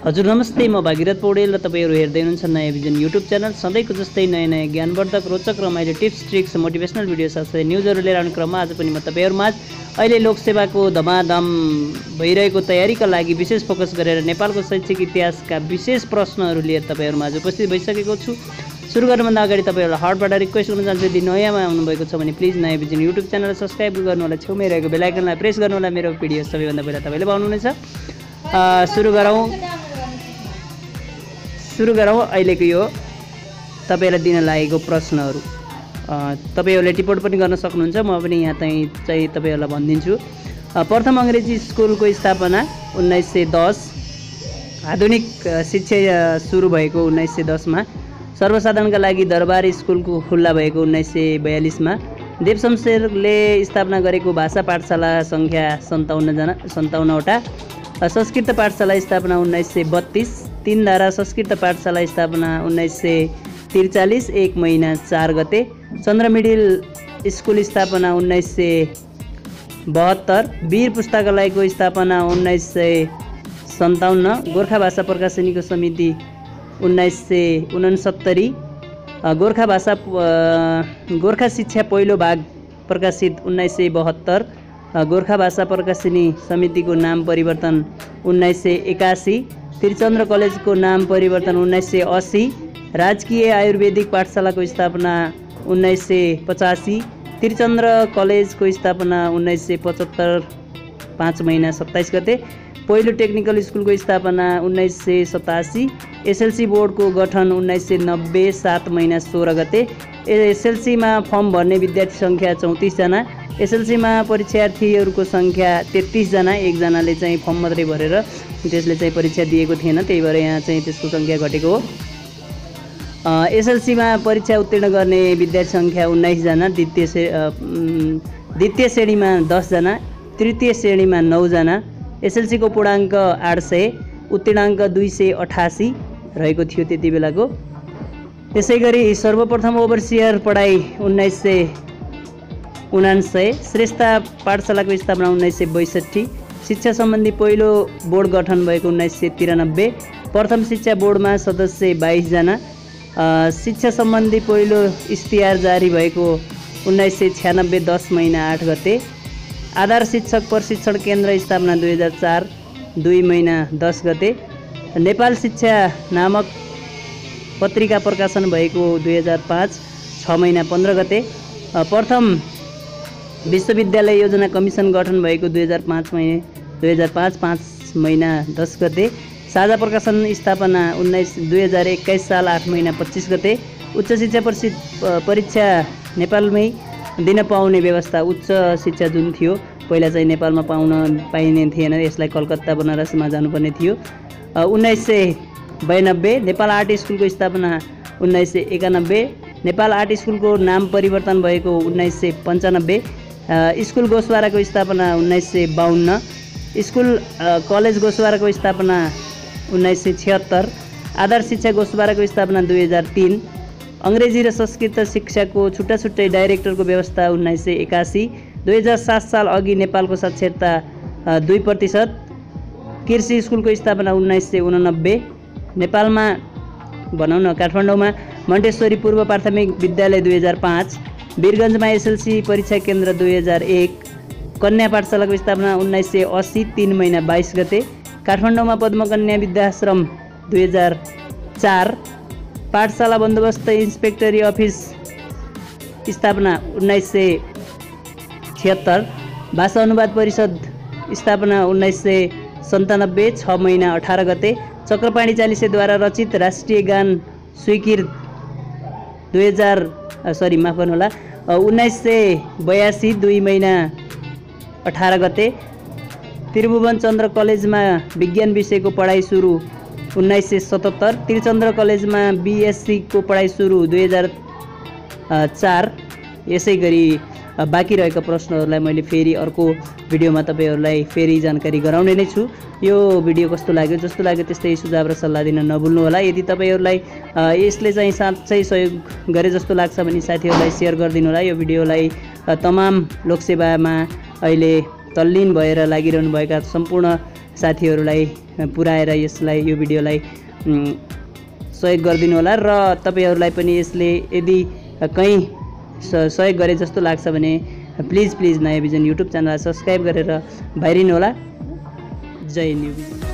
हजुर नमस्ते, म भागीरथ पौडेल र तपाईहरु हेर्दै हुनुहुन्छ नयाँ भिजन युट्युब च्यानल। सधैँको जस्तै नयाँ नयाँ ज्ञानवर्धक, रोचक र रमाइलो टिप्स, ट्रिक्स, मोटिभेसनल भिडियो साथै न्युजहरु लिएर आउने क्रममा आज पनि म तपाईहरुमाझ अहिले लोकसेवाको धमाधम भइरहेको तयारीका लागि विशेष फोकस गरेर नेपालको शैक्षिक इतिहासका विशेष प्रश्नहरु लिएर तपाईहरुमाझ उपस्थित भइसकेको छु। सुरु गर्नुभन्दा अगाडि तपाईहरुलाई हार्टबाट रिक्वेस्ट गर्न चाहन्छु, यदि नयाँमा आउनुभएको छ भने प्लिज नयाँ भिजन युट्युब च्यानललाई सब्स्क्राइब गर्नु होला, छेउमै रहेको बेल आइकनलाई प्रेस गर्नु होला। मेरो भिडियो सबैभन्दा पहिला तपाईले पाउनुहुनेछ। सुरु गरौँ अहिलेको यो तपाईलाई दिन लागेको प्रश्नहरु। तपाईहरुले टिप्पणी पनि गर्न सक्नुहुन्छ, म पनि यहाँ चाहिँ तपाईहरुलाई भनिदिन्छु। प्रथम अंग्रेजी स्कुलको स्थापना 1910, आधुनिक शिक्षा सुरु भएको 1910 मा, सर्वसाधारणका लागि दरबारी स्कुलको खुल्ला भएको 1942 मा, देव शमशेरले स्थापना गरेको भाषा पाठशाला संख्या 57 वटा, संस्कृत पाठशाला स्थापना 1932, 3 धारा संस्कृत पाठशाला स्थापना 1943 1 महिना 4 गते, चन्द्र मिडिल स्कुल स्थापना 1972, वीर पुस्तकालयको स्थापना 1957, गोर्खा भाषा प्रकाशनीको समिति 1969, गोर्खा शिक्षा पहिलो भाग प्रकाशित 1972, गोर्खा भाषा प्रकाशनी समितिको नाम परिवर्तन 1981, त्रिचन्द्र कलेजको नाम परिवर्तन 1980, राजकीय आयुर्वेदिक पाठशालाको स्थापना 1985, त्रिचन्द्र कलेजको स्थापना 1975 5 महिना 27 गते, पहिलो टेक्निकल स्कुलको स्थापना 1987, एसएलसी बोर्डको गठन 1990 7 महिना 16 गते, एसएलसीमा फर्म भर्ने विद्यार्थी संख्या 34 जना, एसएलसीमा परीक्षार्थीहरूको संख्या 33 जना, एकजनाले चाहिँ फर्म मात्रै भरेर त्यसले चाहिँ परीक्षा दिएको थिएन, त्यही भएर यहाँ चाहिँ त्यसको संख्या घटेको हो। एसएलसीमा परीक्षा उत्तीर्ण गर्ने विद्यार्थी संख्या 19 जना, द्वितीय श्रेणीमा 10 जना, तृतीय श्रेणीमा 9 जना, एसएलसीको पूर्णाङ्क 800, उत्तीर्णाङ्क 288 रहेको थियो त्यति बेलाको। त्यसैगरी सर्वप्रथम ओभरसियर पढाइ 1979, श्रेष्ठ पाठशालाको स्थापना 1962, शिक्षा सम्बन्धी पहिलो बोर्ड गठन भएको 1993, प्रथम शिक्षा बोर्डमा सदस्य 22 जना, शिक्षा सम्बन्धी पहिलो इस्तिहार जारी भएको 1996 10 महिना 8 गते, आधार शिक्षक प्रशिक्षण केन्द्र स्थापना 2004 2 महिना 10 गते, नेपाल शिक्षा नामक पत्रिका प्रकाशन भएको 2005 6 महिना 15 गते, प्रथम विश्वविद्यालय योजना कमिसन गठन भएको 2005 5 महिना 10 गते, साझा प्रकाशन स्थापना 2021 साल 8 महिना 25 गते, उच्च शिक्षा परीक्षा नेपालमै दिन पाउने व्यवस्था, उच्च शिक्षा जुन थियो पहिला चाहिँ नेपालमा पाइने थिएन, यसलाई कलकत्ता बनारसमा जानुपर्ने थियो। 1992 नेपाल आर्ट स्कुलको स्थापना 1991, नेपाल आर्ट स्कुलको नाम परिवर्तन भएको 1995, स्कुल गोसवाराको स्थापना 1952, स्कुल कलेज गोसवाराको स्थापना 1976, आधार शिक्षा गोसवाराको स्थापना 2003, अंग्रेजी र संस्कृत शिक्षाको छुट्टा छुट्टै डाइरेक्टरको व्यवस्था 1981, 2007 साल अघि नेपालको साक्षरता 2%, कृषि स्कुलको स्थापना 1989, नेपालमा भनौँ न काठमाडौँमा मन्टेश्वरी पूर्व प्राथमिक विद्यालय 2005, वीरगञ्जमा एसएलसी परीक्षा केन्द्र 2001, कन्या पाठशालाको स्थापना 1980 3 महिना 22 गते, काठमाडौँमा पद्मकन्या विद्याश्रम 2004, पाठशाला बन्दोबस्त इन्सपेक्टरी अफिस स्थापना 1976, भाषा अनुवाद परिषद स्थापना 1997 6 महिना 18 गते, चक्रपाणी चालिसेद्वारा रचित राष्ट्रिय गान स्वीकृत 1982 2 महिना 18 गते, त्रिभुवन चन्द्र कलेजमा विज्ञान विषयको पढाइ सुरु 1977, त्रिचन्द्र कलेजमा बीएससी को पढाइ सुरु 2004। यसै गरी बाँकी रहेका प्रश्नहरूलाई मैले फेरि अर्को भिडियोमा तपाईहरुलाई फेरि जानकारी गराउने नै छु। यो भिडियो कस्तो लाग्यो, जस्तो लाग्यो त्यस्तै सुझाव र सल्लाह दिन नभुल्नु होला। यदि तपाईहरुलाई यसले चाहिँ साँच्चै सहयोग गरे जस्तो लाग्छ भने साथीहरुलाई शेयर गरिदिनु होला। यो भिडियोलाई तमाम लोकसेवामा अहिले तल्लीन भएर लागिरहनु भएका सम्पूर्ण साथीहरूलाई पुर्याएर यसलाई यो भिडियोलाई सहयोग गरिदिनु होला र तपाईहरुलाई पनि यसले यदि कहीँ सहयोग गरे जस्तो लाग्छ भने प्लिज नयाँ भिजन युट्युब च्यानललाई सब्स्क्राइब गरेर बाहिरिनु होला। जय न्यू भिजन।